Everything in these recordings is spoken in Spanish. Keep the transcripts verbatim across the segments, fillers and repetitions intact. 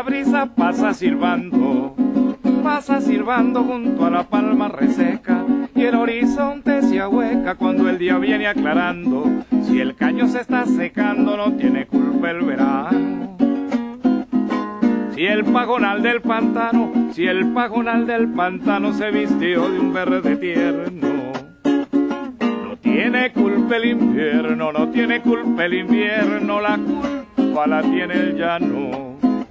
brisa pasa silbando, pasa silbando junto a la palma reseca, y el horizonte se ahueca cuando el día viene aclarando. Si el caño se está secando, no tiene culpa el verano. Si el pajonal del pantano, si el pajonal del pantano se vistió de un verde tierno, no tiene culpa el invierno, no tiene culpa el invierno, la culpa la tiene el llano.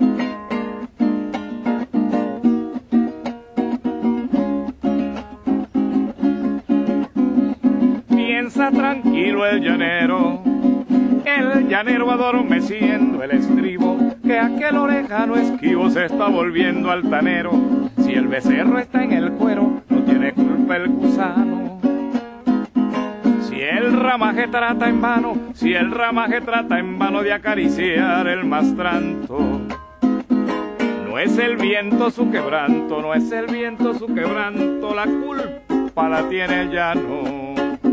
Piensa tranquilo el llanero, el llanero adormeciendo el estribo, que aquel orejano esquivo se está volviendo altanero. Si el becerro está en el cuero, no tiene culpa el gusano. Si el ramaje trata en vano, si el ramaje trata en vano de acariciar el mastranto, no es el viento su quebranto, no es el viento su quebranto, la culpa la tiene el llano.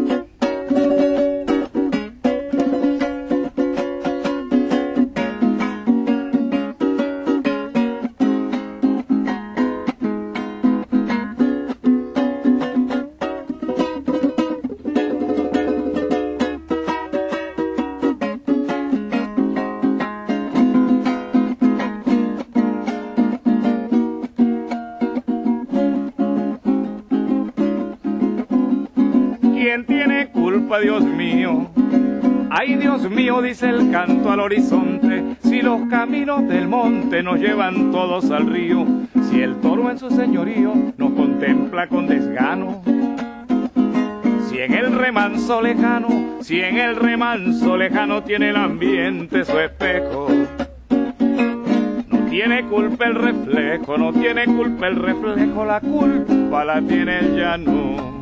¿Quién tiene culpa, Dios mío? Ay, Dios mío, dice el canto al horizonte, si los caminos del monte nos llevan todos al río, si el toro en su señorío nos contempla con desgano, si en el remanso lejano, si en el remanso lejano tiene el ambiente su espejo, no tiene culpa el reflejo, no tiene culpa el reflejo, la culpa la tiene el llano.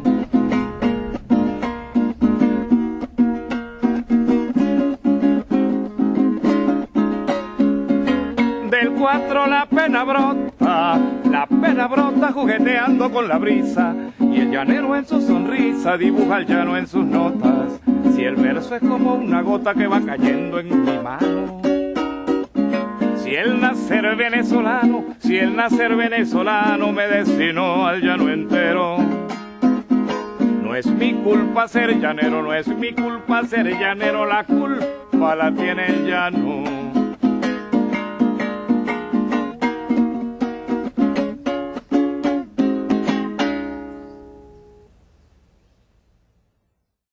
Del cuatro la pena brota, la pena brota jugueteando con la brisa, y el llanero en su sonrisa dibuja el llano en sus notas. Si el verso es como una gota que va cayendo en mi mano, si el nacer venezolano, si el nacer venezolano me destinó al llano entero, no es mi culpa ser llanero, no es mi culpa ser llanero, la culpa la tiene el llano.